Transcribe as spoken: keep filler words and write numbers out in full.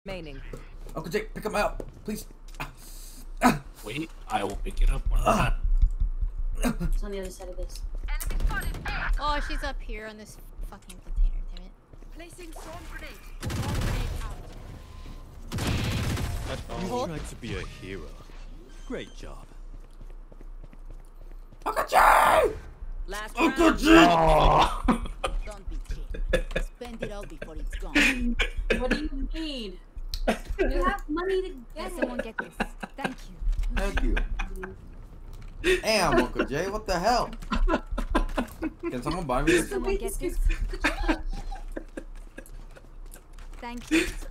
Remaining. Uncle Jake, pick him up, please. Wait, I will pick it up when I'm not. It's on the other side of this. Oh, she's up here on this fucking container, damn it. Placing storm grenade. Storm grenade out. You tried to be a hero. Great job. Uncle Jake! Last Uncle round. Jake! Oh. Don't be cheap. Spend it all before it's gone. What do you need? You have money to Let get someone it. get this. Thank you. Thank you. Damn, Uncle Jay, what the hell? Can someone buy me this? Someone get this. Thank you.